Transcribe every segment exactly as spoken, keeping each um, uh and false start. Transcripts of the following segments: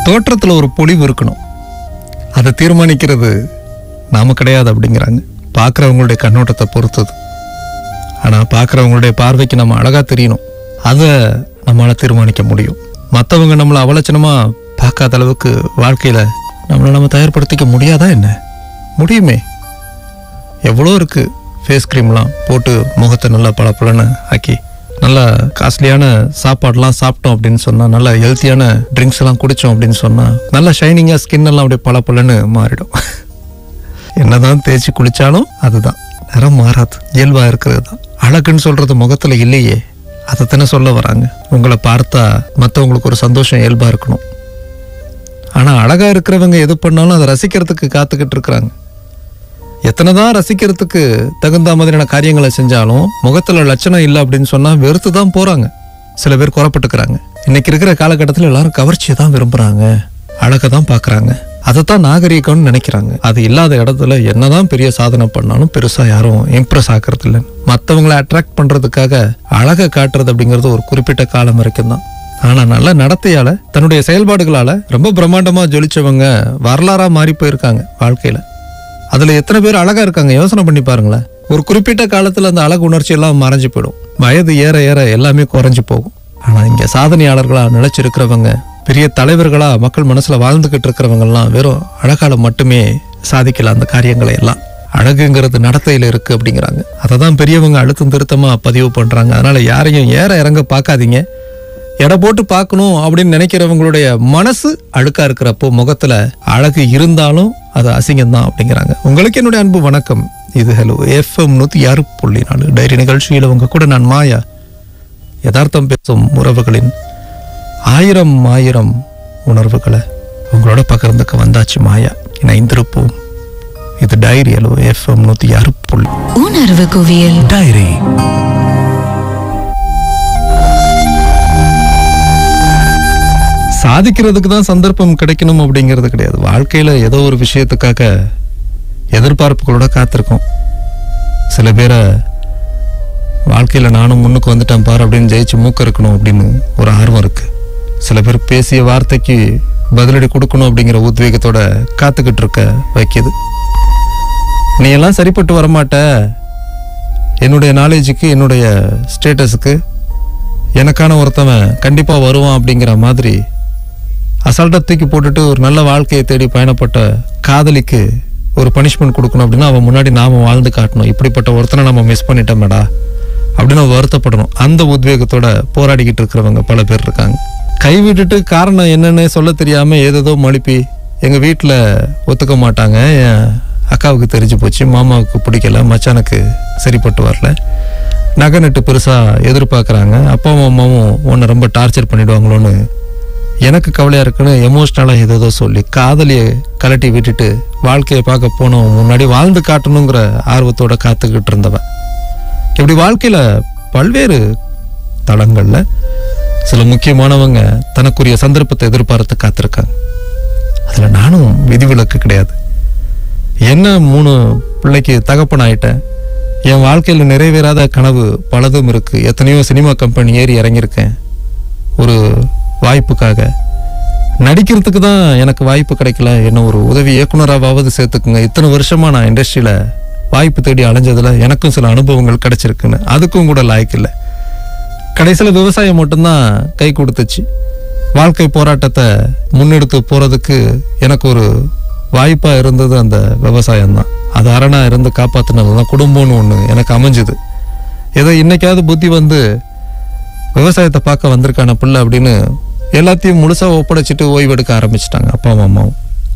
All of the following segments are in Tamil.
தோற்றத்தில் ஒரு பொலிவு இருக்கணும். அதை தீர்மானிக்கிறது நாம கிடையாது அப்படிங்கிறாங்க. பார்க்குறவங்களுடைய கண்ணோட்டத்தை பொறுத்தது. ஆனால் பார்க்குறவங்களுடைய பார்வைக்கு நம்ம அழகாக தெரியணும். அதை நம்மளால் தீர்மானிக்க முடியும். மற்றவங்க நம்மளை அவலட்சணமாக பார்க்காத அளவுக்கு வாழ்க்கையில் நம்மளை நம்ம தயார்படுத்திக்க முடியாதா என்ன? முடியுமே. எவ்வளோ இருக்குது. ஃபேஸ் க்ரீம்லாம் போட்டு முகத்தை நல்லா பளபளன்னு ஆக்கி நல்லா காஸ்ட்லியான சாப்பாடெலாம் சாப்பிட்டோம் அப்படின்னு சொன்னால், நல்லா ஹெல்த்தியான ட்ரிங்க்ஸ் எல்லாம் குடித்தோம் அப்படின்னு சொன்னால் நல்லா ஷைனிங்காக ஸ்கின் எல்லாம் அப்படியே பளபளன்னு மாறிடும். என்னதான் தேய்ச்சி குளித்தாலும் அதுதான் நிறம் மாறாது. இயல்பாக இருக்கிறது தான் அழகுன்னு சொல்கிறது முகத்தில் இல்லையே. அதைத்தானே சொல்ல வராங்க. உங்களை பார்த்தா மற்றவங்களுக்கு ஒரு சந்தோஷம் இயல்பாக இருக்கணும். ஆனால் அழகாக இருக்கிறவங்க எது பண்ணாலும் அதை ரசிக்கிறதுக்கு காத்துக்கிட்டு இருக்கிறாங்க. எத்தனை தான் ரசிக்கிறதுக்கு தகுந்த மாதிரியான காரியங்களை செஞ்சாலும் முகத்தில் லட்சணம் இல்லை அப்படின்னு சொன்னால் வெறுத்து தான் போகிறாங்க. சில பேர் குறப்பட்டுக்கிறாங்க. இன்னைக்கு இருக்கிற காலகட்டத்தில் எல்லாரும் கவர்ச்சியை தான் விரும்புகிறாங்க, அழகை தான் பார்க்குறாங்க, அதைத்தான் நாகரீகம்னு நினைக்கிறாங்க. அது இல்லாத இடத்துல என்னதான் பெரிய சாதனை பண்ணாலும் பெருசாக யாரும் இம்ப்ரெஸ் ஆகிறது இல்லை. மற்றவங்களை அட்ராக்ட் பண்ணுறதுக்காக அழகை காட்டுறது அப்படிங்கிறது ஒரு குறிப்பிட்ட காலம் வரைக்கும் தான். ஆனால் நல்ல நடத்தையால், தன்னுடைய செயல்பாடுகளால் ரொம்ப பிரம்மாண்டமாக ஜொலிச்சவங்க வரலாறாக மாறி போயிருக்காங்க வாழ்க்கையில். அதில் எத்தனை பேர் அழகாக இருக்காங்க யோசனை பண்ணி பாருங்களேன். ஒரு குறிப்பிட்ட காலத்தில் அந்த அழகு உணர்ச்சி எல்லாம் மறைஞ்சு போயிடும். வயது ஏற ஏற எல்லாமே குறைஞ்சி போகும். ஆனால் இங்கே சாதனையாளர்களாக நிலைச்சிருக்கிறவங்க, பெரிய தலைவர்களாக மக்கள் மனசில் வாழ்ந்துக்கிட்டு இருக்கிறவங்கலாம் வெறும் அழகால் மட்டுமே சாதிக்கலாம் அந்த காரியங்களை எல்லாம். அழகுங்கிறது நடத்தையில் இருக்குது அப்படிங்கிறாங்க. அதை தான் பெரியவங்க அழுத்தம் திருத்தமாக பதிவு பண்ணுறாங்க. அதனால் யாரையும் ஏற இறங்க பார்க்காதீங்க. எடை போட்டு பார்க்கணும் அப்படின்னு நினைக்கிறவங்களுடைய மனசு அழுக்கா இருக்கிறப்போ முகத்துல அழகு இருந்தாலும் அது அசிங்கம்தான் அப்படிங்கிறாங்க. உங்களுக்கு என்னுடைய அன்பு வணக்கம். இது ஹலோ எஃப்எம் நூற்றி ஆறு புள்ளி நாலு டைரி நிகழ்ச்சியில் உங்க கூட நான் மாயா. யதார்த்தம் பேசும் உறவுகளின் ஆயிரம் ஆயிரம் உணர்வுகளை உங்களோட பகிர்ந்துக்க வந்தாச்சு மாயா. இணைந்திருப்போம். இது டைரி ஹலோ எஃப்எம் நூற்றி ஆறு புள்ளி உணர்வு குவியல் டைரி. சாதிக்கிறதுக்கு தான் சந்தர்ப்பம் கிடைக்கணும் அப்படிங்கிறது கிடையாது. வாழ்க்கையில் ஏதோ ஒரு விஷயத்துக்காக எதிர்பார்ப்புகளோட காத்திருக்கோம். சில பேரை வாழ்க்கையில் நானும் முன்னுக்கு வந்துட்டேன் பாரு அப்படின்னு ஜெயிச்சு மூக்க இருக்கணும் அப்படின்னு ஒரு ஆர்வம் இருக்குது. சில பேர் பேசிய வார்த்தைக்கு பதிலடி கொடுக்கணும் அப்படிங்கிற உத்வேகத்தோட காத்துக்கிட்டு இருக்க வைக்கிது. நீ எல்லாம் சரிப்பட்டு வரமாட்ட, என்னுடைய நாலேஜுக்கு என்னுடைய ஸ்டேட்டஸுக்கு எனக்கான ஒருத்தவன் கண்டிப்பாக வருவான் அப்படிங்கிற மாதிரி அசால்ட்டாக தூக்கி போட்டுட்டு ஒரு நல்ல வாழ்க்கையை தேடி பயணப்பட்ட காதலிக்கு ஒரு பனிஷ்மெண்ட் கொடுக்கணும் அப்படின்னா அவன் முன்னாடி நாம் வாழ்ந்து காட்டணும். இப்படிப்பட்ட ஒருத்தனை நம்ம மிஸ் பண்ணிட்டோமேடா அப்படின்னு வருத்தப்படணும். அந்த உத்வேகத்தோட போராடிக்கிட்டு இருக்கிறவங்க பல பேர் இருக்காங்க. கைவிட்டுட்டு காரணம் என்னன்னு சொல்ல தெரியாமல் ஏதேதோ மழுப்பி எங்கள் வீட்டில் ஒத்துக்க மாட்டாங்க, என் அக்காவுக்கு தெரிஞ்சு போச்சு, மாமாவுக்கு பிடிக்கல, மச்சானுக்கு சரிப்பட்டு வரல, நகை நட்டு பெருசாக எதிர்பார்க்குறாங்க, அப்பாவும் அம்மாவும் உன்னை ரொம்ப டார்ச்சர் பண்ணிவிடுவாங்களோன்னு எனக்கு கவலையாக இருக்குன்னு எமோஷ்னலாக ஏதோ சொல்லி காதலியை கலட்டி விட்டுட்டு வாழ்க்கையை பார்க்க போனவன் முன்னாடி வாழ்ந்து காட்டணுங்கிற ஆர்வத்தோடு காத்துக்கிட்டு இருந்தவன். இப்படி வாழ்க்கையில் பல்வேறு தளங்களில் சில முக்கியமானவங்க தனக்குரிய சந்தர்ப்பத்தை எதிர்பார்த்து காத்திருக்காங்க. அதில் நானும் விதிவிலக்கு கிடையாது. என்ன மூணு பிள்ளைக்கு தகப்பன் ஆயிட்டேன், என் வாழ்க்கையில் நிறைவேறாத கனவு பலதும் இருக்குது, எத்தனையோ சினிமா கம்பெனி ஏறி இறங்கியிருக்கேன், ஒரு வாய்ப்புக்காக நடிக்கிறதுக்கு தான் எனக்கு வாய்ப்பு கிடைக்கல, என்ன ஒரு உதவி இயக்குனராவது சேர்த்துக்குங்க, இத்தனை வருஷமாக நான் இண்டஸ்ட்ரியில் வாய்ப்பு தேடி அலைஞ்சதில் எனக்கும் சில அனுபவங்கள் கிடைச்சிருக்குன்னு அதுக்கும் கூட லாய்க்கு இல்லை. கடைசியில் விவசாயம் மட்டும்தான் கை கொடுத்துச்சு. வாழ்க்கை போராட்டத்தை முன்னெடுத்து போகிறதுக்கு எனக்கு ஒரு வாய்ப்பாக இருந்தது அந்த விவசாயம்தான். அது அரணா இருந்து காப்பாற்றினது தான் குடும்பம்னு ஒன்று எனக்கு அமைஞ்சுது. ஏதோ இன்னைக்காவது புத்தி வந்து விவசாயத்தை பார்க்க வந்திருக்கான பிள்ளை அப்படின்னு எல்லாத்தையும் முழுசாக ஒப்படைச்சிட்டு ஓய்வெடுக்க ஆரம்பிச்சிட்டாங்க அப்பாவும் அம்மாவும்.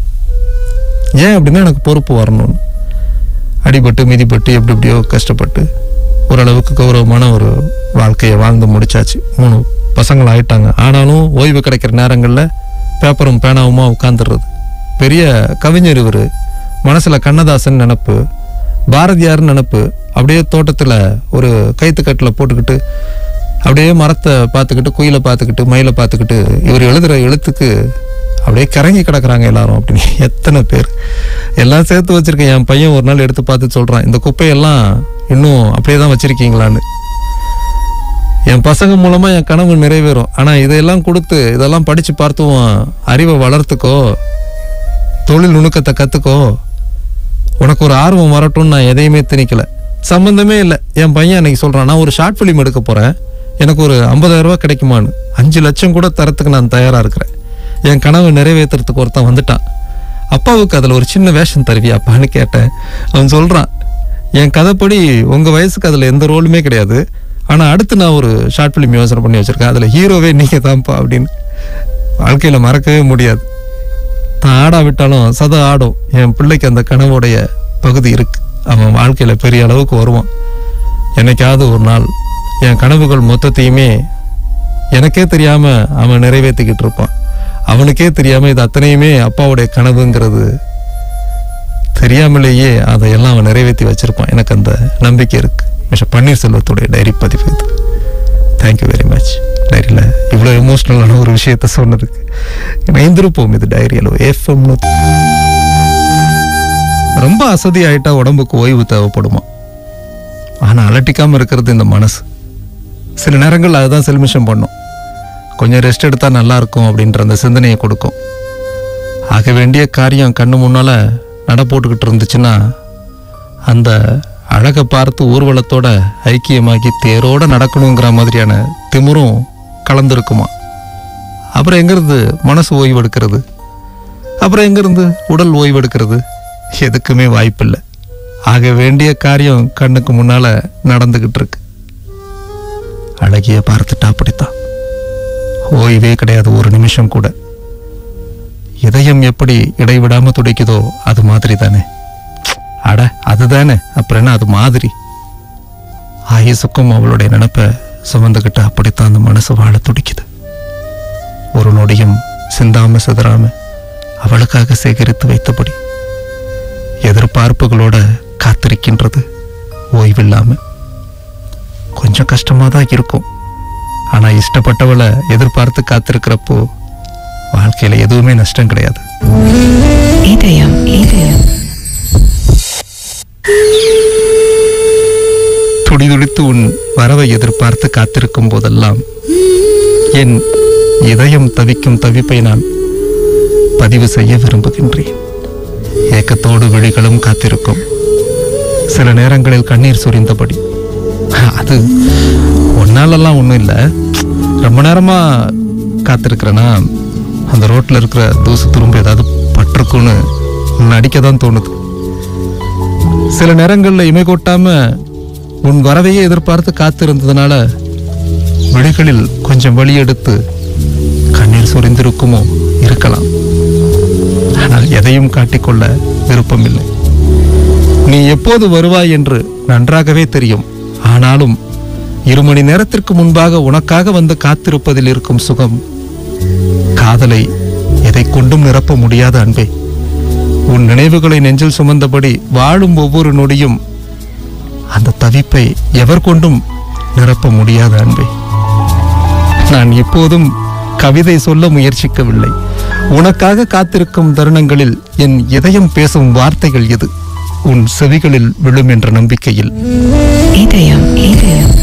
ஏன் அப்படின்னா எனக்கு பொறுப்பு வரணும்னு அடிபட்டு மிதிப்பட்டு எப்படி எப்படியோ கஷ்டப்பட்டு ஓரளவுக்கு கௌரவமான ஒரு வாழ்க்கையை வாழ்ந்து முடிச்சாச்சு. மூணு பசங்கள் ஆயிட்டாங்க. ஆனாலும் ஓய்வு கிடைக்கிற நேரங்களில் பேப்பரும் பேனாவுமா உட்காந்துடுறது. பெரிய கவிஞர் இவர், மனசில் கண்ணதாசன் நினப்பு, பாரதியார் நினப்பு, அப்படியே தோட்டத்தில் ஒரு கைத்துக்கட்டில் போட்டுக்கிட்டு அப்படியே மரத்தை பார்த்துக்கிட்டு குயிலை பார்த்துக்கிட்டு மயிலை பார்த்துக்கிட்டு இவர் எழுதுகிற எழுத்துக்கு அப்படியே கிறங்கி கிடக்குறாங்க எல்லாரும். அப்படின்னு எத்தனை பேர் எல்லாம் சேர்த்து வச்சுருக்கேன். என் பையன் ஒரு நாள் எடுத்து பார்த்து சொல்கிறான், இந்த குப்பையெல்லாம் இன்னும் அப்படியே தான் வச்சுருக்கீங்களான்னு. என் பசங்க மூலமா என் கனவு நிறைவேறும். ஆனா இதையெல்லாம் கொடுத்து இதெல்லாம் படிச்சு பார்த்துவோம், அறிவை வளர்த்துக்கோ, தொழில் நுணுக்கத்தை கத்துக்கோ, உனக்கு ஒரு ஆர்வம் வரட்டும்னு நான் எதையுமே திணிக்கல. சம்பந்தமே இல்லை. என் பையன் அன்னைக்கு சொல்றான், நான் ஒரு ஷார்ட் ஃபிலிம் எடுக்க போறேன், எனக்கு ஒரு ஐம்பதாயிரம் ரூபாய் கிடைக்குமான்னு. அஞ்சு லட்சம் கூட தரத்துக்கு நான் தயாரா இருக்கிறேன். என் கனவு நிறைவேற்றுறதுக்கு ஒருத்தன் வந்துட்டான். அப்பாவுக்கு அதில் ஒரு சின்ன வேஷம் தருவியாப்பான்னு கேட்டேன். அவன் சொல்றான், என் கதைப்படி உங்க வயசுக்கு அதில் எந்த ரோலுமே கிடையாது, ஆனா அடுத்து நான் ஒரு ஷார்ட் ஃபிலிம் யோசனை பண்ணி வச்சிருக்கேன், அதுல ஹீரோவே நீங்க தான்ப்பா அப்படின்னு. வாழ்க்கையில மறக்கவே முடியாது. தான் ஆடா விட்டாலும் சதா ஆடும். என் பிள்ளைக்கு அந்த கனவுடைய பகுதி இருக்கு. அவன் வாழ்க்கையில பெரிய அளவுக்கு வருவான். என்னைக்காவது ஒரு நாள் என் கனவுகள் மொத்தத்தையுமே எனக்கே தெரியாம அவன் நிறைவேற்றிக்கிட்டு இருப்பான். அவனுக்கே தெரியாம இது அத்தனையுமே அப்பாவுடைய கனவுங்கிறது தெரியாமலேயே அதையெல்லாம் அவன் நிறைவேற்றி வச்சிருப்பான். எனக்கு அந்த நம்பிக்கை இருக்கு. மிஸ்டர் பன்னீர்செல்வத்துடைய டைரி பதிவு இது. Thank you very much. டைரியில் இவ்வளோ எமோஷ்னலான ஒரு விஷயத்த சொன்னதுக்கு இணைந்திருப்போம். இது டைரியில் எஃப்எம். ரொம்ப அசதி ஆயிட்டா உடம்புக்கு ஓய்வு தேவைப்படுமா, ஆனால் அலட்டிக்காமல் இருக்கிறது இந்த மனசு. சில நேரங்கள் அதுதான் செல்மிஷம் பண்ணும். கொஞ்சம் ரெஸ்ட் எடுத்தால் நல்லா இருக்கும் அப்படின்ற அந்த சிந்தனையை கொடுக்கும். ஆக வேண்டிய காரியம் கண்ணு முன்னால் நட போட்டுக்கிட்டு இருந்துச்சுன்னா அந்த அழகை பார்த்து ஊர்வலத்தோட ஐக்கியமாகி தேரோட நடக்கணுங்கிற மாதிரியான திமிரும் கலந்துருக்குமா. அப்புறம் எங்கிருந்து மனசு ஓய்வெடுக்கிறது? அப்புறம் எங்கிருந்து உடல் ஓய்வெடுக்கிறது? எதுக்குமே வாய்ப்பில்லை. ஆக வேண்டிய காரியம் கண்ணுக்கு முன்னால நடந்துகிட்டு இருக்கு. அழகிய பார்த்துட்டா அப்படித்தான், ஓய்வே கிடையாது ஒரு நிமிஷம் கூட. இதயம் எப்படி இடைவிடாம துடிக்குதோ அது மாதிரி தானே. அட அதுதானே, அப்புறம் என்ன அது மாதிரி. ஆயுசுக்கும் அவளுடைய நினைப்பை சுமந்துக்கிட்டு அப்படித்தான் அந்த மனசு வாழ துடிக்குது. ஒரு நொடியும் சிந்தாம சிதறாம அவளுக்காக சேகரித்து வைத்தபடி எதிர்பார்ப்புகளோட காத்திருக்கின்றது ஓய்வில்லாம. கொஞ்சம் கஷ்டமா தான் இருக்கும். ஆனா இஷ்டப்பட்டவளை எதிர்பார்த்து காத்திருக்கிறப்போ வாழ்க்கையில எதுவுமே நஷ்டம் கிடையாது. இதயம் இதயம் துடிதுடித்து உன் வரவை எதிர்பார்த்து காத்திருக்கும் போதெல்லாம் என் இதயம் தவிக்கும் தவிப்பை நான் பதிவு செய்ய விரும்புகின்றேன். ஏக்கத்தோடு விழிகளும் காத்திருக்கும். சில நேரங்களில் கண்ணீர் சொரிந்தபடி. அது ஒன்னாலெல்லாம் ஒன்றும் இல்லை. ரொம்ப நேரமா காத்திருக்கிறேன்னா அந்த ரோட்டில் இருக்கிற தூசு துரும்பு ஏதாவது பட்டிருக்குன்னு நடிக்க தான் தோணுது. சில நேரங்களில் இமை கொட்டாம உன் வரவையே எதிர்பார்த்து காத்திருந்ததுனால விழிகளில் கொஞ்சம் வழி எடுத்து கண்ணீர் சொரிந்திருக்குமோ இருக்கலாம். ஆனால் எதையும் காட்டிக்கொள்ள விருப்பமில்லை. நீ எப்போது வருவாய் என்று நன்றாகவே தெரியும். ஆனாலும் இரு மணி நேரத்திற்கு முன்பாக உனக்காக வந்து காத்திருப்பதில் இருக்கும் சுகம் காதலை எதை கொண்டும் நிரப்ப முடியாத அன்பே. உன் நினைவுகளை நெஞ்சில் சுமந்தபடி வாழும் ஒவ்வொரு நொடியும் அந்த தவிப்பை எவர் கொண்டும் நிரப்ப முடியாத அன்பே. நான் எப்போதும் கவிதை சொல்ல முயற்சிக்கவில்லை. உனக்காக காத்திருக்கும் தருணங்களில் என் இதயம் பேசும் வார்த்தைகள் எது உன் செவிகளில் விழும் என்ற நம்பிக்கையில். இதயம் இதயம்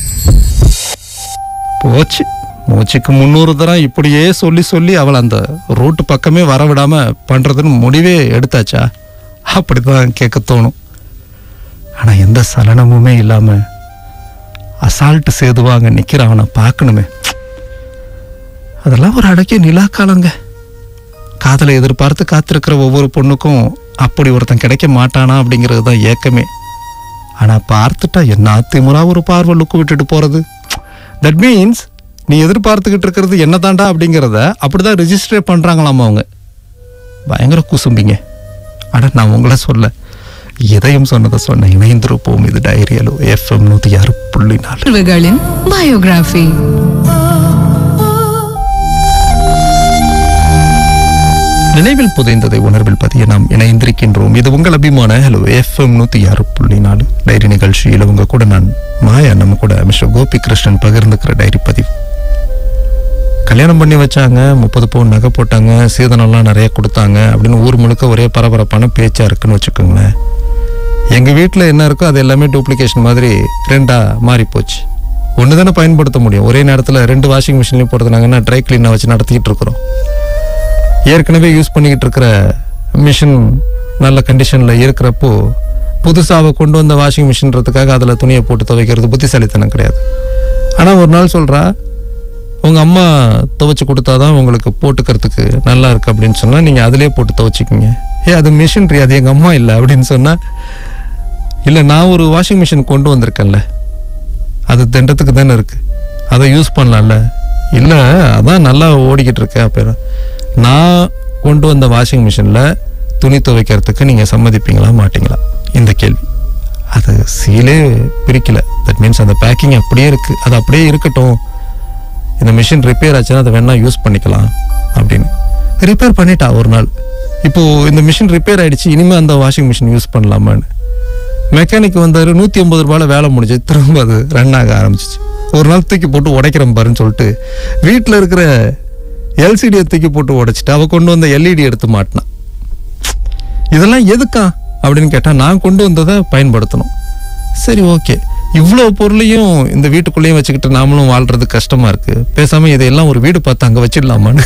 போச்சு. மூச்சுக்கு முன்னூறு தரம் இப்படியே சொல்லி சொல்லி அவள் அந்த ரோட்டு பக்கமே வரவிடாம பண்றதுன்னு முடிவே எடுத்தாச்சா? அப்படித்தான் கேட்க தோணும். ஆனா எந்த சலனமுமே இல்லாம அசால்ட்டு சேதுவாங்க நிக்கிற அவனை பார்க்கணுமே. அதெல்லாம் ஒரு அடக்கிய நிலாக்காலங்க. காதலை எதிர்பார்த்து காத்திருக்கிற ஒவ்வொரு பொண்ணுக்கும் அப்படி ஒருத்தன் கிடைக்க மாட்டானா அப்படிங்கிறது தான் ஏக்கமே. ஆனா பார்த்துட்டா என்ன திமுறா ஒரு பார்வை லுக்கு விட்டுட்டு போறது. தட் மீன்ஸ் நீ எதிர்பார்த்துக்கிட்டு இருக்கிறது என்ன தாண்டா அப்படிங்கிறத அப்படிதான் ரெஜிஸ்டர் பண்றாங்களாமா அவங்க. பயங்கர குசும்பிங்க. அட நான் உங்களை சொல்ல எதையும் சொன்னதை சொன்ன. இணைந்திருப்போம். இது டைரியலோ எஃப்எம் நூத்தி ஆறு புள்ளி நாலு. பயோகிராஃபி. நினைவில் புதைந்ததை உணர்வில் பதிய நாம் இணைந்திருக்கின்றோம். இது உங்கள் அபிமான ஹலோ எஃப்எம் நூத்தி ஆறு புள்ளி நாலு டைரி நிகழ்ச்சியில் உங்க கூட நான் மாயா, நம்ம கூட மிஸ்டர் கோபி கிருஷ்ணன் பகிர்ந்துக்கிற டைரி பதிவு. கல்யாணம் பண்ணி வச்சாங்க, முப்பது பவுன் நகை போட்டாங்க, சீதனம்லாம் நிறைய கொடுத்தாங்க அப்படின்னு ஊர் முழுக்க ஒரே பரபரப்பான பேச்சா இருக்குன்னு வச்சுக்கோங்களேன். எங்க வீட்டில் என்ன இருக்கோ அது எல்லாமே டூப்ளிகேஷன் மாதிரி ரெண்டா மாறி போச்சு. ஒன்று தானே பயன்படுத்த முடியும். ஒரே நேரத்தில் ரெண்டு வாஷிங் மிஷின்லையும் போடுறதுனாங்கன்னா ட்ரை கிளீனை வச்சு நடத்திக்கிட்டு இருக்கிறோம். ஏற்கனவே யூஸ் பண்ணிக்கிட்டு இருக்கிற மிஷின் நல்ல கண்டிஷனில் இருக்கிறப்போ புதுசாக கொண்டு வந்த வாஷிங் மிஷின்றதுக்காக அதில் துணியை போட்டு துவைக்கிறது புத்திசாலித்தனம் கிடையாது. ஆனால் ஒரு நாள் சொல்கிறா, உங்கள் அம்மா துவைச்சி கொடுத்தாதான் உங்களுக்கு போட்டுக்கிறதுக்கு நல்லா இருக்குது அப்படின்னு சொன்னால் நீங்கள் அதிலே போட்டு துவைச்சிக்கிங்க. ஏ அது மிஷின்ரி, அது எங்கள் அம்மா இல்லை அப்படின்னு சொன்னால், இல்லை நான் ஒரு வாஷிங் மிஷின் கொண்டு வந்திருக்கேன்ல, அது திண்டத்துக்கு தானே இருக்குது, அதை யூஸ் பண்ணலாம்ல. இல்லை அதான் நல்லா ஓடிக்கிட்டு இருக்கேன். அப்போ நான் கொண்டு வந்த வாஷிங் மிஷினில் துணி துவைக்கிறதுக்கு நீங்கள் சம்மதிப்பீங்களா மாட்டிங்களா? இந்த கேள்வி. அது சீலே பிரிக்கல. தட் மீன்ஸ் அந்த பேக்கிங் அப்படியே இருக்குது, அது அப்படியே இருக்கட்டும், இந்த மிஷின் ரிப்பேர் ஆச்சுன்னா அதை வேணால் யூஸ் பண்ணிக்கலாம் அப்படின்னு ரிப்பேர் பண்ணிட்டா ஒரு நாள். இப்போது இந்த மிஷின் ரிப்பேர் ஆகிடுச்சு, இனிமேல் அந்த வாஷிங் மிஷின் யூஸ் பண்ணலாமான்னு மெக்கானிக் வந்தார். நூற்றி ஐம்பது ரூபாயில் வேலை முடிஞ்சு திரும்ப அது ரன் ஆக ஆரம்பிச்சிச்சு. ஒரு நாள் தூக்கி போட்டு உடைக்கிறேன் பாருன்னு சொல்லிட்டு வீட்டில் இருக்கிற எல்சிடியை தூக்கி போட்டு உடைச்சிட்டு அவள் கொண்டு வந்த எல்இடி எடுத்து மாட்டினான். இதெல்லாம் எதுக்கா அப்படின்னு கேட்டால், நான் கொண்டு வந்ததை பயன்படுத்தணும். சரி ஓகே, இவ்வளோ பொருளையும் இந்த வீட்டுக்குள்ளேயும் வச்சுக்கிட்டு நாமளும் வாழ்றது கஷ்டமாக இருக்குது, பேசாமல் இதையெல்லாம் ஒரு வீடு பார்த்து அங்கே வச்சிடலாமான்னு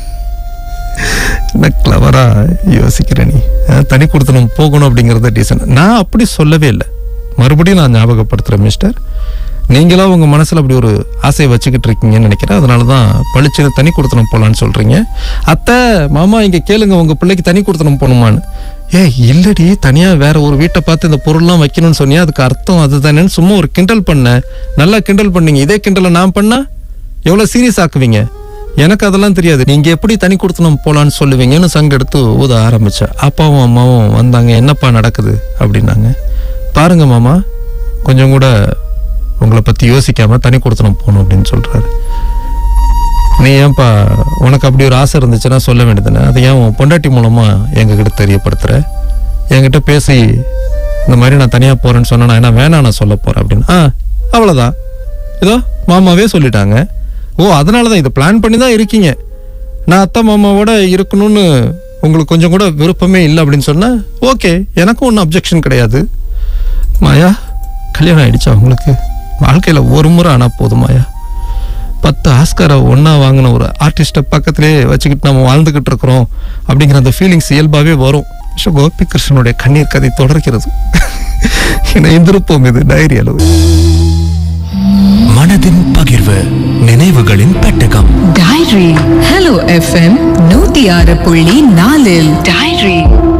என்ன கிளவராக யோசிக்கிறேன் நீ. தனி கொடுத்தணும் போகணும் அப்படிங்கிறத டீசன்ட். நான் அப்படி சொல்லவே இல்லை. மறுபடியும் நான் ஞாபகப்படுத்துகிறேன் மிஸ்டர், நீங்களாம் உங்கள் மனசில் அப்படி ஒரு ஆசையை வச்சுக்கிட்டு இருக்கீங்கன்னு நினைக்கிறேன். அதனால தான் பழிச்சு தனி கொடுத்தணும் போகலான்னு சொல்கிறீங்க. அத்தை மாமா இங்கே கேளுங்க, உங்கள் பிள்ளைக்கு தனி கொடுத்தணும் போகணுமான்னு. ஏ இல்லடி, தனியாக வேற ஒரு வீட்டை பார்த்து இந்த பொருள்லாம் வைக்கணும்னு சொன்னியா, அதுக்கு அர்த்தம் அது தானேன்னு சும்மா ஒரு கிண்டல் பண்ணேன். நல்லா கிண்டல் பண்ணீங்க. இதே கிண்டலை நான் பண்ணால் எவ்வளோ சீரியஸ் ஆக்குவீங்க. எனக்கு அதெல்லாம் தெரியாது. நீங்கள் எப்படி தனி கொடுத்தணும் போகலான்னு சொல்லுவீங்கன்னு சங்க எடுத்து ஊத ஆரம்பித்தேன். அப்பாவும் அம்மாவும் வந்தாங்க. என்னப்பா நடக்குது அப்படின்னாங்க. பாருங்க மாமா, கொஞ்சம் கூட உங்களை பற்றி யோசிக்காமல் தனி கொடுத்தணும் போகணும் அப்படின்னு சொல்கிறாரு. நீ ஏன்ப்பா, உனக்கு அப்படி ஒரு ஆசை இருந்துச்சுன்னா சொல்ல வேண்டியதுன்னு, அதை ஏன் உன் பொண்டாட்டி மூலமாக எங்ககிட்ட தெரியப்படுத்துகிற? என்கிட்ட பேசி இந்த மாதிரி நான் தனியாக போகிறேன்னு சொன்னேன்னா என்ன வேணாம் நான் சொல்ல போகிறேன் அப்படின்னு. ஆ அவ்வளோதான், ஏதோ மாமாவே சொல்லிட்டாங்க. ஓ அதனால தான் இதை பிளான் பண்ணி தான் இருக்கீங்க. நான் அத்தை மாமாவோட இருக்கணும்னு உங்களுக்கு கொஞ்சம் கூட விருப்பமே இல்லை அப்படின்னு சொன்னால் ஓகே, எனக்கும் ஒன்றும் அப்ஜெக்ஷன் கிடையாது. மாயா, கல்யாணம் ஆகிடுச்சா உங்களுக்கு? வாழ்க்கையில் ஒரு முறை ஆனால் போதும் மாயா. பத்து ஆஸ்காரை ஒன்றா வாங்கின ஒரு ஆர்டிஸ்ட்டை பக்கத்திலே வச்சுக்கிட்டு நம்ம வாழ்ந்துக்கிட்டு இருக்கிறோம் அப்படிங்கிற அந்த ஃபீலிங்ஸ் இயல்பாகவே வரும். கோபி கிருஷ்ணனுடைய கண்ணீர் கதை தொடர்கிறது. இந்திருப்போம் இது டைரி அளவு. மனதின் பகிர்வு, நினைவுகளின் பெட்டகம். டைரி ஹலோ எஃப்எம் நூத்தி ஆறு புள்ளி நாலில் டைரி.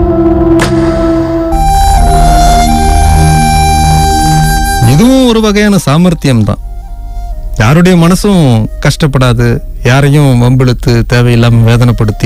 இதுவும் ஒரு வகையான சாமர்த்தியம் தான். யாருடைய மனசும் கஷ்டப்படாது, யாரையும் வம்பிழுத்து தேவையில்லாமல் வேதனைப்படுத்தி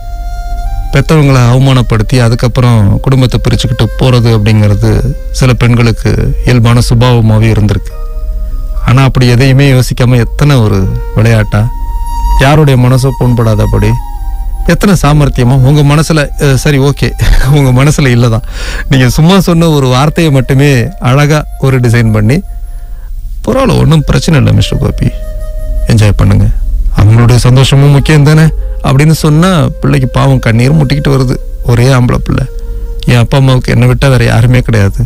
பெற்றவங்களை அவமானப்படுத்தி அதுக்கப்புறம் குடும்பத்தை பிரிச்சுக்கிட்டு போகிறது அப்படிங்கிறது சில பெண்களுக்கு இயல்பான சுபாவமாகவே இருந்திருக்கு. ஆனால் அப்படி எதையுமே யோசிக்காமல் எத்தனை ஒரு விளையாட்டா, யாருடைய மனசோ புண்படாதபடி எத்தனை சாமர்த்தியமாக உங்கள் மனசில் சரி ஓகே உங்கள் மனசில் இல்லை தான், நீங்கள் சும்மா சொன்ன ஒரு வார்த்தையை மட்டுமே அழகாக ஒரு டிசைன் பண்ணி பரவாயில்ல ஒன்றும் பிரச்சனை இல்லை மிஸ்டர் கோபி, என்ஜாய் பண்ணுங்க, அவங்களுடைய சந்தோஷமும் முக்கியம் தானே அப்படின்னு சொன்னால் பிள்ளைக்கு பாவம் கண்ணீர் முட்டிக்கிட்டு வருது. ஒரே ஆம்பளை பிள்ளை, என் அப்பா அம்மாவுக்கு என்னை விட்டால் வேறு யாருமே கிடையாது,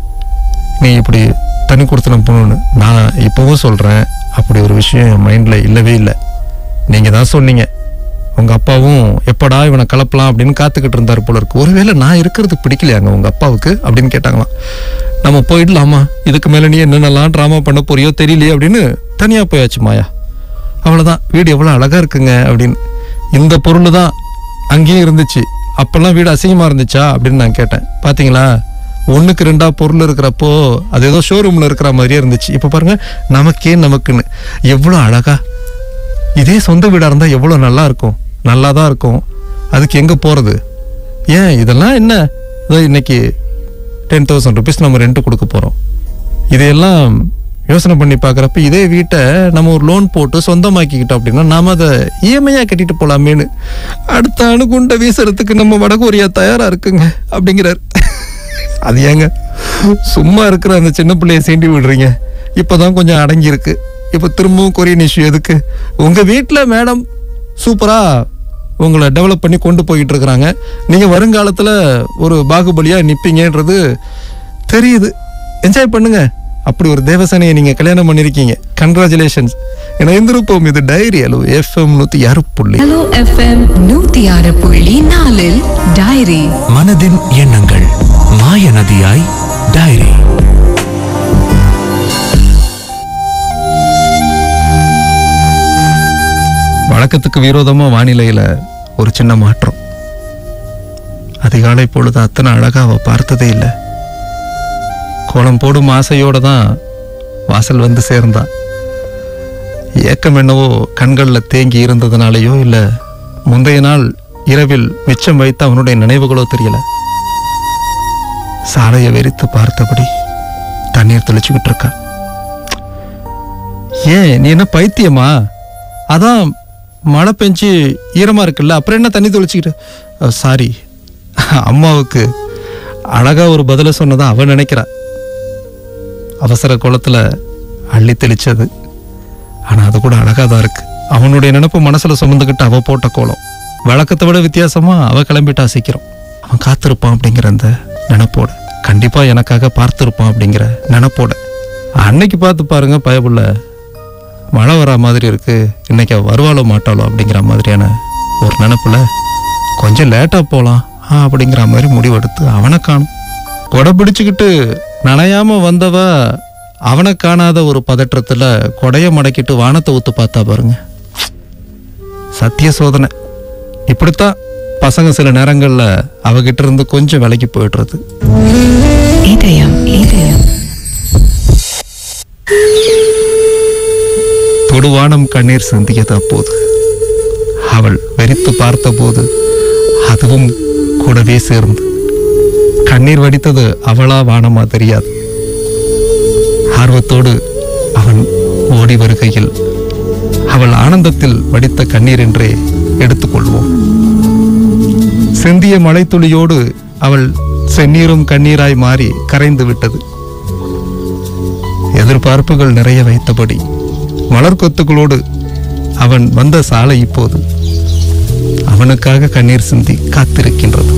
நீ இப்படி தனி கொடுத்தனம் போகணுன்னு. நான் இப்போவும் சொல்கிறேன், அப்படி ஒரு விஷயம் என் மைண்டில் இல்லவே இல்லை. நீங்கள் தான் சொன்னீங்க, உங்கள் அப்பாவும் எப்படா இவனை கலப்பலாம் அப்படின்னு காத்துக்கிட்டு இருந்தார் போல இருக்கு. ஒருவேளை நான் இருக்கிறது பிடிக்கலையாங்க உங்கள் அப்பாவுக்கு அப்படின்னு கேட்டாங்களாம். நம்ம போயிடலாமா, இதுக்கு மேலே நீ என்னென்னலாம் ட்ராமா பண்ண போறியோ தெரியலையே அப்படின்னு தனியாக போயாச்சு மாயா. அவ்வளோதான், வீடு எவ்வளோ அழகாக இருக்குங்க அப்படின்னு. இந்த பொருள் தான் அங்கேயும் இருந்துச்சு, அப்போல்லாம் வீடு அசிங்கமாக இருந்துச்சா அப்படின்னு நான் கேட்டேன். பார்த்தீங்களா, ஒன்றுக்கு ரெண்டா பொருள் இருக்கிறப்போ அது ஏதோ ஷோரூமில் இருக்கிற மாதிரியே இருந்துச்சு. இப்போ பாருங்கள், நமக்கே நமக்குன்னு எவ்வளோ அழகா. இதே சொந்த வீடாக இருந்தால் எவ்வளோ நல்லா இருக்கும், நல்லா தான் இருக்கும். அதுக்கு எங்கே போகிறது? ஏன் இதெல்லாம் என்ன, இதோ இன்னைக்கு டென் தௌசண்ட் ருபீஸ் நம்ம ரெண்ட்டு கொடுக்க போகிறோம். இதையெல்லாம் யோசனை பண்ணி பார்க்குறப்ப இதே வீட்டை நம்ம ஒரு லோன் போட்டு சொந்தமாக்கிக்கிட்டோம் அப்படின்னா நாம் அதை இஎம்ஐயாக கட்டிட்டு போகலாமேன்னு அடுத்த அணுகுண்டை வீசுறதுக்கு நம்ம வடகொரியா தயாராக இருக்குங்க அப்படிங்கிறார். அது ஏங்க சும்மா இருக்கிற அந்த சின்ன பிள்ளைய சீண்டி விடுறீங்க? இப்போ தான் கொஞ்சம் அடங்கியிருக்கு, இப்போ திரும்பவும் கொரியன் இஷ்யூ எதுக்கு? உங்கள் வீட்டில் மேடம் சூப்பராக உங்களை டெவலப் பண்ணி கொண்டு போய்கிட்டு இருக்கிறாங்க. நீங்கள் வருங்காலத்தில் ஒரு பாகுபலியாக நிற்பீங்கன்றது தெரியுது. என்ஜாய் பண்ணுங்க. அப்படி ஒரு தேவசனையை நீங்க கல்யாணம் பண்ணிருக்கீங்க. கங்க்ராச்சுலேஷன்ஸ். இணைந்திருப்போம். இது டைரி ஹலோ எஃப்எம் நூத்தி ஆறு புள்ளி ஹலோ எஃப்எம் நூத்தி ஆறு புள்ளி நாலில் டைரி மனதின் எண்ணங்கள் மாய நதியாய் டைரி. வழக்கத்துக்கு விரோதமா வானிலையில ஒரு சின்ன மாற்றம். அதிகாலை பொழுது அத்தனை அழகா அவ பார்த்ததே இல்லை. கோலம் போடும் ஆசையோட தான் வாசல் வந்து சேர்ந்தா. ஏக்கம் என்னவோ கண்களில் தேங்கி இருந்ததுனாலேயோ இல்லை முந்தைய நாள் இரவில் மிச்சம் வைத்த அவனுடைய நினைவுகளோ தெரியல. சாலையை வெறித்து பார்த்தபடி தண்ணீர் தெளிச்சுக்கிட்டு இருக்கா. ஏன் நீ என்ன பைத்தியமா? அதான் மழை பெஞ்சு ஈரமா இருக்குல்ல, அப்புறம் என்ன தண்ணி தெளிச்சுக்கிட்டு? சாரி, அம்மாவுக்கு அழகா ஒரு பதில சொன்னதா அவன் நினைக்கிறா. அவசர கோலத்துல அள்ளி தெளிச்சது, ஆனா அது கூட அழகா தான் இருக்கு. அவனுடைய நினைப்பு மனசுல சுமந்துக்கிட்டு அவ போட்ட கோலம். வழக்கத்தை விட வித்தியாசமா அவ கிளம்பிட்டா சீக்கிரம். அவன் காத்திருப்பான் அப்படிங்கிற அந்த நினைப்போட, கண்டிப்பா எனக்காக பார்த்திருப்பான் அப்படிங்கிற நினைப்போட. அன்னைக்கு பார்த்து பாருங்க, பயப்புள்ள மழை வரா மாதிரி இருக்கு, இன்னைக்கு அவ வருவாளோ மாட்டாளோ அப்படிங்கிற மாதிரியான ஒரு நினைப்புல கொஞ்சம் லேட்டா போலாம் அப்படிங்கிற மாதிரி முடிவெடுத்து அவனை காணும். கொடை பிடிச்சுக்கிட்டு நனையாம வந்தவ அவனை காணாத ஒரு பதற்றத்துல கொடைய மடக்கிட்டு வானத்தை ஊத்து பார்த்தா பாருங்க. சத்திய சோதனை. இப்படித்தான் பசங்க சில நேரங்கள்ல அவகிட்ட இருந்து கொஞ்சம் விலைக்கு போயிடுறது. இதயம் இதயம் தொடுவானம் கண்ணீர் சிந்தியது அப்போது. அவள் வெறித்து பார்த்த போது அதுவும் கூடவே சேர்ந்து கண்ணீர் வடித்தது அவளா வானமா தெரியாது. ஆர்வத்தோடு அவன் ஓடி வருகையில் அவள் ஆனந்தத்தில் வடித்த கண்ணீர் என்றே எடுத்துக்கொள்வோம். சிந்திய மழைத்துளியோடு அவள் செந்நீரும் கண்ணீராய் மாறி கரைந்து விட்டது. எதிர்பார்ப்புகள் நிறைய வைத்தபடி மலர் கொத்துகளோடு அவன் வந்த சாலை இப்போது அவனுக்காக கண்ணீர் சிந்தி காத்திருக்கின்றது.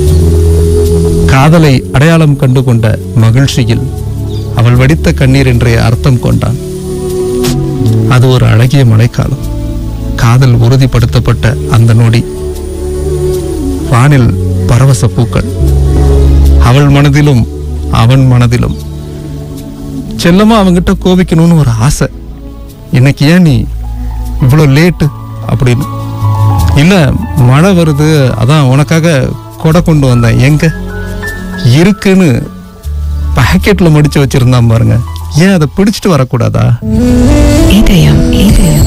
காதலை அடையாளம் கண்டு கொண்ட மகிழ்ச்சியில் அவள் வடித்த கண்ணீர் என்றே அர்த்தம் கொண்டான். அது ஒரு அழகிய மழைக்காலம். காதல் உறுதிப்படுத்தப்பட்ட அந்த நொடி வானில் பரவச பூக்கள். அவள் மனதிலும் அவன் மனதிலும் செல்லமா அவங்கிட்ட கோபிக்கணும்னு ஒரு ஆசை. இன்னைக்கு ஏன் நீ இவ்வளோ லேட்டு அப்படின்னு. இல்லை, மழை வருது, அதான் உனக்காக கொடை கொண்டு வந்தேன். எங்க இருக்குன்னு பாக்கெட்ல முடிச்சு வச்சிருந்தான் பாருங்க. ஏன் அதை பிடிச்சிட்டு வரக்கூடாதா? இதயம் இதயம்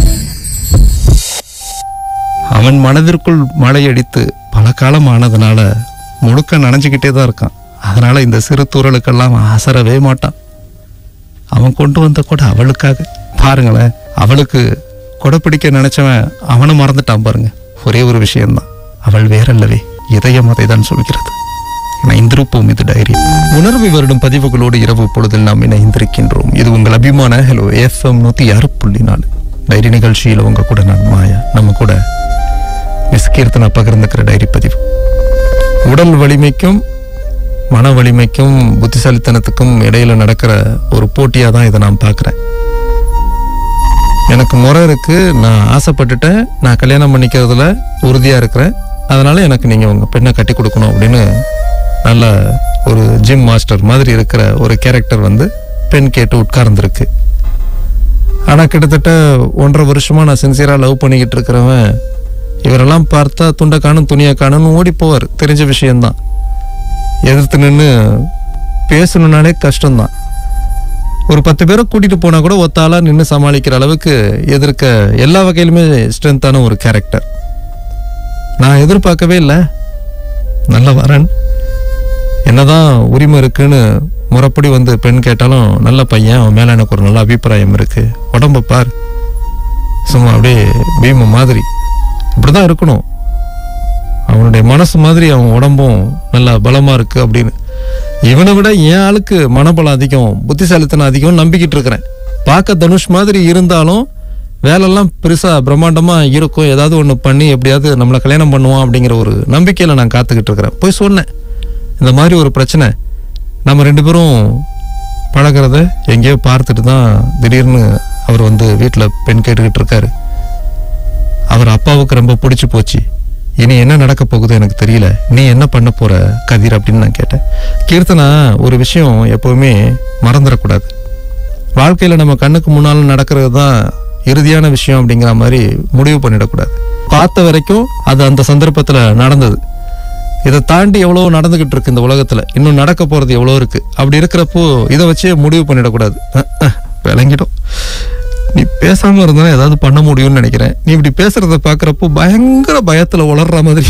அவன் மனதிற்குள் மழை அடித்து பல காலம் ஆனதுனால முழுக்க நனைஞ்சுக்கிட்டே தான் இருக்கான். அதனால இந்த சிறு தூரலுக்கெல்லாம் அசரவே மாட்டான். அவன் கொண்டு வந்த கொடை அவளுக்காக. பாருங்களேன், அவளுக்கு கொடை பிடிக்க நினைச்சவன் அவனை மறந்துட்டான் பாருங்க. ஒரே ஒரு விஷயம்தான், அவள் வேறல்லவே. இதயம் அதை தான் சொல்கிறது. இணைந்திருப்போம். இது டைரி. உணர்வை வருடும் பதிவுகளோடு இரவு பொழுதில் நாம் இணைந்திருக்கின்றோம். இது உங்கள் அபிமான ஹலோ எஃப்எம் நூத்தி ஆறு புள்ளி நாலு டைரி நிகழ்ச்சியில் உங்க கூட நான் மாயா. நம்ம கூட மிஸ் கீர்த்தனா பகிர்ந்துக்கிற டைரி பதிவு. உடல் வலிமைக்கும் மன வலிமைக்கும் புத்திசாலித்தனத்துக்கும் இடையில நடக்கிற ஒரு போட்டியா தான் இதை நான் பார்க்குறேன். எனக்கு முறை இருக்கு, நான் ஆசைப்பட்டுட்டேன், நான் கல்யாணம் பண்ணிக்கிறதுல உறுதியா இருக்கிறேன், அதனால எனக்கு நீங்க உங்க பெண்ணை கட்டி கொடுக்கணும் அப்படின்னு நல்ல ஒரு ஜிம் மாஸ்டர் மாதிரி இருக்கிற ஒரு கேரக்டர் வந்து பெண் கேட்டு உட்கார்ந்துருக்கு. ஆனா கிட்டத்தட்ட ஒன்றரை வருஷமா நான் சின்சியரா லவ் பண்ணிக்கிட்டு இருக்கிறவன் இவரெல்லாம் பார்த்தா துண்டை காணும் துணியை காணும்னு ஓடி போவார். தெரிஞ்ச விஷயம்தான். எதிர்த்து நின்று பேசணுன்னாலே கஷ்டம்தான். ஒரு பத்து பேரை கூட்டிட்டு போனா கூட ஒத்தாளா நின்று சமாளிக்கிற அளவுக்கு எதிர்க்க எல்லா வகையிலுமே ஸ்ட்ரென்த்தான ஒரு கேரக்டர். நான் எதிர்பார்க்கவே இல்லை. நல்ல வரன், என்னதான் உரிமை இருக்குன்னு முறைப்படி வந்து பெண் கேட்டாலும் நல்ல பையன், அவன் மேல எனக்கு ஒரு நல்ல அபிப்பிராயம் இருக்கு, உடம்ப பார், சும்மா அப்படியே பீம மாதிரி, இப்படிதான் இருக்கணும், அவனுடைய மனசு மாதிரி அவன் உடம்பும் நல்லா பலமா இருக்கு அப்படின்னு. இவனை விட என் ஆளுக்கு மனபலம் அதிகம், புத்திசாலித்தனம் அதிகம் நம்பிக்கிட்டு இருக்கிறேன். பார்க்க தனுஷ் மாதிரி இருந்தாலும் வேலையெல்லாம் பெருசா பிரம்மாண்டமா இருக்கும். ஏதாவது ஒன்று பண்ணி எப்படியாவது நம்மளை கல்யாணம் பண்ணுவான் அப்படிங்கிற ஒரு நம்பிக்கையில நான் காத்துக்கிட்டு இருக்கிறேன். போய் சொன்னேன், இந்த மாதிரி ஒரு பிரச்சனை, நம்ம ரெண்டு பேரும் பழகிறத எங்கேயோ பார்த்துட்டு தான் திடீர்னு அவர் வந்து வீட்டில் பெண் கேட்டுக்கிட்டு இருக்காரு. அவர் அப்பாவுக்கு ரொம்ப பிடிச்சி போச்சு. இனி என்ன நடக்க போகுது எனக்கு தெரியல, நீ என்ன பண்ண போற கதிர் அப்படின்னு நான் கேட்டேன். கீர்த்தனா, ஒரு விஷயம் எப்பவுமே மறந்துடக்கூடாது. வாழ்க்கையில நம்ம கண்ணுக்கு முன்னாலும் நடக்கிறது தான் இறுதியான விஷயம் அப்படிங்கிற மாதிரி முடிவு பண்ணிடக்கூடாது. பார்த்த வரைக்கும் அது அந்த சந்தர்ப்பத்துல நடந்தது. இதை தாண்டி எவ்வளவு நடந்துகிட்டு இருக்கு இந்த உலகத்துல, இன்னும் நடக்க போறது எவ்வளவு இருக்கு. அப்படி இருக்கிறப்போ இதை வச்சே முடிவு பண்ணிடக்கூடாது. விளங்கிடும். நீ பேசாம இருந்தா ஏதாவது பண்ண முடியும்னு நினைக்கிறேன். நீ இப்படி பேசுறத பாக்குறப்போ பயங்கர பயத்துல உளர்ற மாதிரி,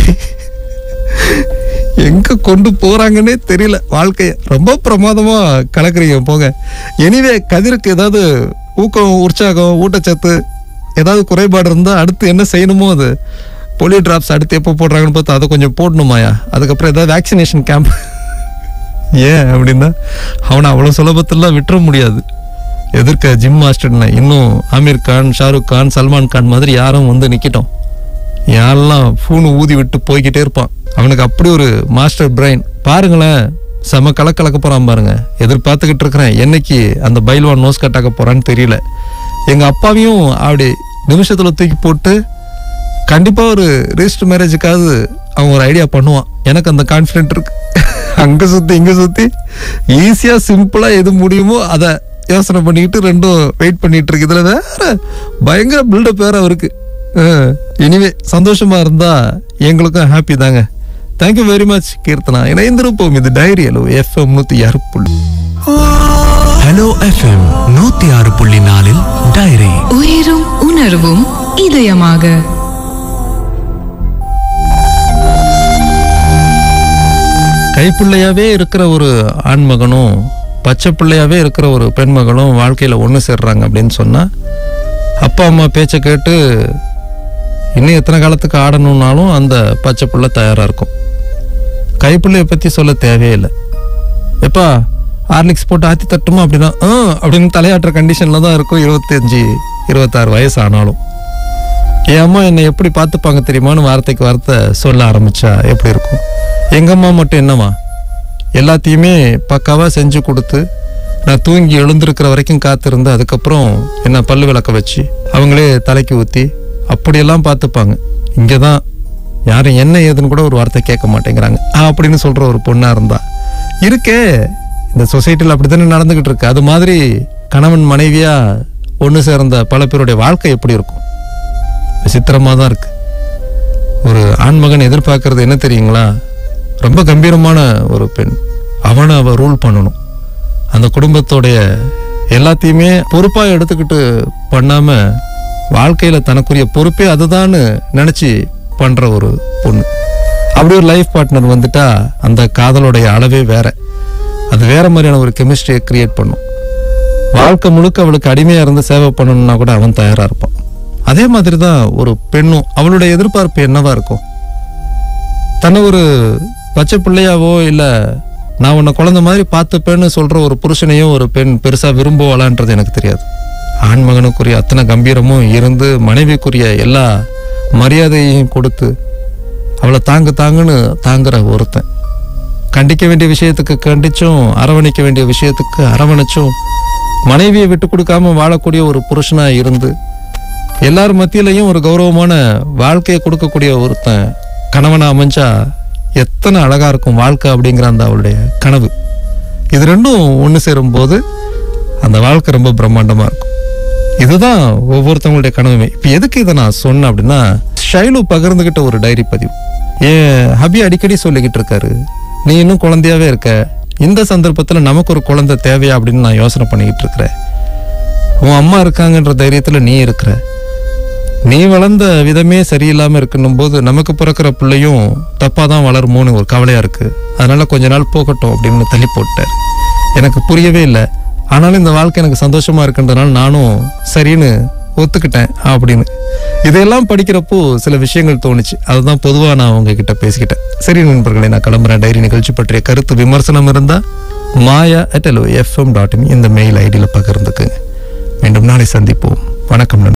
எங்க கொண்டு போறாங்கன்னே தெரியல. வாழ்க்கைய ரொம்ப பிரமாதமா கலக்குறீங்க போங்க. எனிவே, கதிருக்கு ஏதாவது ஊக்கம், உற்சாகம், ஊட்டச்சத்து ஏதாவது குறைபாடு இருந்தா அடுத்து என்ன செய்யணுமோ அது போலியோ டிராப்ஸ் அடுத்து எப்போ போடுறாங்கன்னு பார்த்து அதை கொஞ்சம் போடணுமாயா. அதுக்கப்புறம் ஏதாவது வேக்சினேஷன் கேம்ப். ஏன் அப்படின்னா அவனை அவ்வளோ சுலபத்தில் விட்டுற முடியாது. எதிர்க்க ஜிம் மாஸ்டர்னா இன்னும் ஆமீர் கான், ஷாருக் கான், சல்மான் கான் மாதிரி யாரும் வந்து நிற்கட்டும். யாரெல்லாம் ஃபோனு ஊதி விட்டு போய்கிட்டே இருப்பான். அவனுக்கு அப்படி ஒரு மாஸ்டர் பிரெயின் பாருங்களேன். செம கலக்கலக்க போறான் பாருங்க. எதிர்பார்த்துக்கிட்டு இருக்கிறேன் என்னைக்கு அந்த பைல்வான் நோஸ் கட்டாக்க போறான்னு தெரியல. எங்க அப்பாவையும் அப்படி நிமிஷத்துல தூக்கி போட்டு கண்டிப்பா ஒரு ரிஜிஸ்டர் மேரேஜுக்காவது அவன் ஒரு ஐடியா பண்ணுவான். எனக்கு அந்த கான்ஃபிடென்ட் இருக்கு. அங்க சுத்தி இங்க சுத்தி ஈஸியா சிம்பிளா எது முடியுமோ அதை யோசனை பண்ணிக்கிட்டு ரெண்டும் வெயிட் பண்ணிட்டு இருக்கு. இதுல வேற பயங்கர பில்டப் வேற அவருக்கு. இனிவே சந்தோஷமா இருந்தா எங்களுக்கும் ஹாப்பி தாங்க. Thank you very much Keerthana. இணைந்திருப்போம். இது டைரி ஹலோ எஃப்எம் நூத்தி ஆறு புள்ளி ஹலோ எஃப்எம் நூத்தி ஆறு புள்ளி நாலில் டைரி உயிரும் உணர்வும் இதயமாக. கைப்பிள்ளையாவே இருக்கிற ஒரு ஆண்மகனும் பச்சை பிள்ளையாவே இருக்கிற ஒரு பெண்மகளும் வாழ்க்கையில ஒன்று சேர்றாங்க அப்படின்னு சொன்னா, அப்பா அம்மா பேச்சை கேட்டு இன்னும் எத்தனை காலத்துக்கு ஆடணும்னாலும் அந்த பச்சை பிள்ளை தயாரா இருக்கும். கைப்பிள்ளைய பத்தி சொல்ல தேவையில்லை. எப்பா ஹார்லிக்ஸ் போட்டு ஆத்தி தட்டுமா அப்படின்னா ஆ அப்படின்னு தலையாட்டுற கண்டிஷன்ல தான் இருக்கும். இருபத்தி அஞ்சு இருபத்தாறு வயசு ஆனாலும் என் அம்மா என்னை எப்படி பார்த்துப்பாங்க தெரியுமான்னு வார்த்தைக்கு வார்த்தை சொல்ல ஆரம்பிச்சா எப்படி இருக்கும். எங்க அம்மா மட்டும் என்னவா எல்லாத்தையுமே பக்காவா செஞ்சு கொடுத்து நான் தூங்கி எழுந்திருக்கிற வரைக்கும் காத்திருந்து அதுக்கப்புறம் என்ன பல்லு விளக்க வச்சு அவங்களே தலைக்கு ஊற்றி அப்படியெல்லாம் பார்த்துப்பாங்க. இங்கே தான் யாரும் என்ன ஏதுன்னு கூட ஒரு வார்த்தை கேட்க மாட்டேங்கிறாங்க அப்படின்னு சொல்ற ஒரு பொண்ணா இருந்தா இருக்கே. இந்த சொசைட்டியில் அப்படித்தானே நடந்துகிட்டு இருக்கு. அது மாதிரி கணவன் மனைவியா ஒன்று சேர்ந்த பல பேருடைய வாழ்க்கை எப்படி இருக்கும்? விசித்திரமா தான் இருக்கு. ஒரு ஆண்மகன் எதிர்பார்க்கறது என்ன தெரியுங்களா? ரொம்ப கம்பீரமான ஒரு பெண். அவனை அவ ரூல் பண்ணணும். அந்த குடும்பத்தோடைய எல்லாத்தையுமே பொறுப்பா எடுத்துக்கிட்டு பண்ணாம வாழ்க்கையில தனக்குரிய பொறுப்பே அதுதான்னு நினைச்சு பண்ற ஒரு பொண்ணு. அப்படி ஒரு லைஃப் பார்ட்னர் வந்துட்டா அந்த காதலோடைய அளவே வேற. அது வேற மாதிரியான ஒரு கெமிஸ்ட்ரியை கிரியேட் பண்ணும். வாழ்க்கை முழுக்க அவளுக்கு அடிமையா இருந்து சேவை பண்ணணும்னா கூட அவன் தயாரா இருப்பான். அதே மாதிரி தான் ஒரு பெண்ணும். அவளுடைய எதிர்பார்ப்பு என்னவா இருக்கும்? தன்னை ஒரு பச்சை பிள்ளையாவோ இல்ல நான் உன்னை குழந்தை மாதிரி பார்த்துப்பேன்னு சொல்ற ஒரு புருஷனையோ ஒரு பெண் பெருசா விரும்புவாளான்றது எனக்கு தெரியாது. ஆண்மகனுக்குரிய அத்தனை கம்பீரமும் இருந்து மனைவிக்குரிய எல்லா மரியாதையையும் கொடுத்து அவளை தாங்கு தாங்குன்னு தாங்குற ஒருத்தன், கண்டிக்க வேண்டிய விஷயத்துக்கு கண்டிச்சும் அரவணைக்க வேண்டிய விஷயத்துக்கு அரவணைச்சும் மனைவியை விட்டு கொடுக்காம வாழக்கூடிய ஒரு புருஷனா இருந்து எல்லார் மத்தியிலையும் ஒரு கௌரவமான வாழ்க்கையை கொடுக்கக்கூடிய ஒருத்தன் கணவனா அமைஞ்சா எத்தனை அழகா இருக்கும் வாழ்க்கை அப்படிங்கிற அந்த அவளுடைய கனவு. இது ரெண்டும் ஒன்று சேரும் போது அந்த வாழ்க்கை ரொம்ப பிரம்மாண்டமா இருக்கும். இதுதான் ஒவ்வொருத்தவங்களுடைய கனவுமே. இப்ப எதுக்கு இதை நான் சொன்னேன் அப்படின்னா, ஷைலு பகிர்ந்துகிட்ட ஒரு டைரி பதிவு. ஏன் ஹபி அடிக்கடி சொல்லிக்கிட்டு இருக்காரு, நீ இன்னும் குழந்தையாவே இருக்க, இந்த சந்தர்ப்பத்துல நமக்கு ஒரு குழந்தை தேவையா அப்படின்னு நான் யோசனை பண்ணிக்கிட்டு இருக்கிறேன். உன் அம்மா இருக்காங்கன்ற தைரியத்துல நீ இருக்கிற, நீ வளர்ந்த விதமே சரியில்லாம இருக்குன்னும் போது நமக்கு பிறக்கிற பிள்ளையும் தப்பாதான் வளருமோன்னு ஒரு கவலையா இருக்கு. அதனால கொஞ்ச நாள் போகட்டும் அப்படின்னு தள்ளி போட்டார். எனக்கு புரியவே இல்லை. ஆனாலும் இந்த வாழ்க்கை எனக்கு சந்தோஷமா இருக்குன்றதுனால நானும் சரின்னு ஒத்துக்கிட்டேன் அப்படின்னு. இதையெல்லாம் படிக்கிறப்போ சில விஷயங்கள் தோணுச்சு. அதுதான் பொதுவா நான் உங்ககிட்ட பேசிக்கிட்டேன். சரி நண்பர்களை, நான் கிளம்புறேன். டைரி நிகழ்ச்சி பற்றிய கருத்து விமர்சனம் இருந்தா Maya at FM dot in இந்த மெயில் ஐடியில பகிர்ந்துக்குங்க. மீண்டும் நாளை சந்திப்போம். வணக்கம்.